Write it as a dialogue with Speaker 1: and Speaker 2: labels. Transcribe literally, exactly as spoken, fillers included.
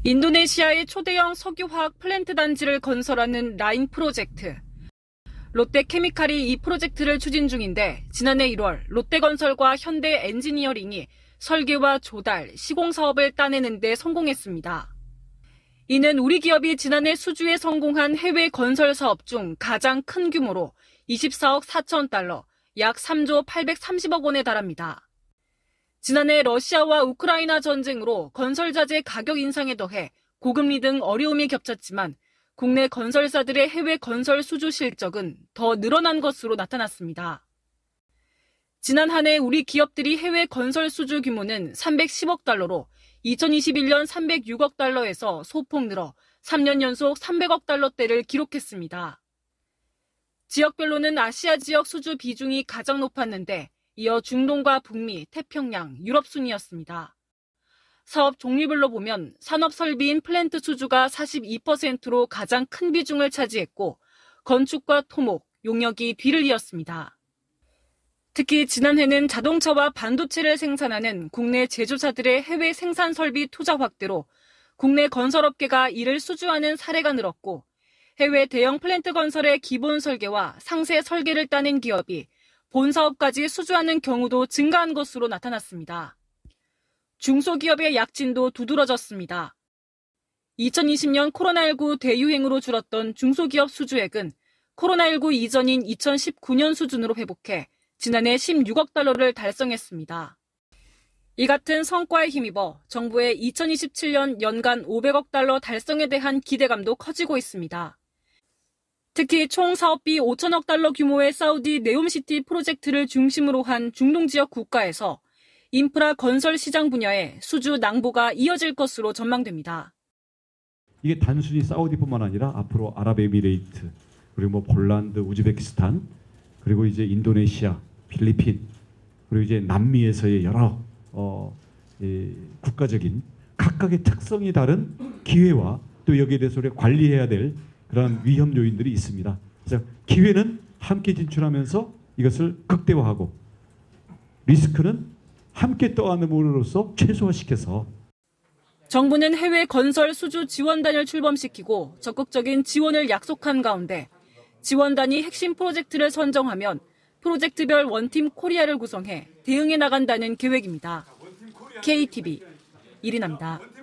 Speaker 1: 인도네시아의 초대형 석유화학 플랜트 단지를 건설하는 라인 프로젝트. 롯데케미칼이 이 프로젝트를 추진 중인데 지난해 일월 롯데건설과 현대엔지니어링이 설계와 조달, 시공 사업을 따내는 데 성공했습니다. 이는 우리 기업이 지난해 수주에 성공한 해외 건설 사업 중 가장 큰 규모로 이십사억 사천 달러, 약 삼조 팔백삼십억 원에 달합니다. 지난해 러시아와 우크라이나 전쟁으로 건설자재 가격 인상에 더해 고금리 등 어려움이 겹쳤지만 국내 건설사들의 해외 건설 수주 실적은 더 늘어난 것으로 나타났습니다. 지난 한 해 우리 기업들이 해외 건설 수주 규모는 삼백십억 달러로 이천이십일 년 삼백육억 달러에서 소폭 늘어 삼 년 연속 삼백억 달러대를 기록했습니다. 지역별로는 아시아 지역 수주 비중이 가장 높았는데 이어 중동과 북미, 태평양, 유럽 순이었습니다. 사업 종류별로 보면 산업 설비인 플랜트 수주가 사십이 퍼센트로 가장 큰 비중을 차지했고 건축과 토목, 용역이 뒤를 이었습니다. 특히 지난해는 자동차와 반도체를 생산하는 국내 제조사들의 해외 생산 설비 투자 확대로 국내 건설업계가 이를 수주하는 사례가 늘었고 해외 대형 플랜트 건설의 기본 설계와 상세 설계를 따낸 기업이 본 사업까지 수주하는 경우도 증가한 것으로 나타났습니다. 중소기업의 약진도 두드러졌습니다. 이천이십 년 코로나십구 대유행으로 줄었던 중소기업 수주액은 코로나십구 이전인 이천십구 년 수준으로 회복해 지난해 십육억 달러를 달성했습니다. 이 같은 성과에 힘입어 정부의 이천이십칠 년 연간 오백억 달러 달성에 대한 기대감도 커지고 있습니다. 특히 총 사업비 오천억 달러 규모의 사우디 네옴시티 프로젝트를 중심으로 한 중동 지역 국가에서 인프라 건설 시장 분야에 수주 낭보가 이어질 것으로 전망됩니다.
Speaker 2: 이게 단순히 사우디뿐만 아니라 앞으로 아랍에미레이트, 그리고 뭐 폴란드, 우즈베키스탄, 그리고 이제 인도네시아, 필리핀, 그리고 이제 남미에서의 여러 어, 이 국가적인 각각의 특성이 다른 기회와 또 여기에 대해서 우리가 관리해야 될 그런 위험 요인들이 있습니다. 그래서 기회는 함께 진출하면서 이것을 극대화하고 리스크는 함께 떠안음으로써 최소화시켜서
Speaker 1: 정부는 해외 건설 수주 지원단을 출범시키고 적극적인 지원을 약속한 가운데 지원단이 핵심 프로젝트를 선정하면 프로젝트별 원팀 코리아를 구성해 대응해 나간다는 계획입니다. 케이티비 이리나입니다.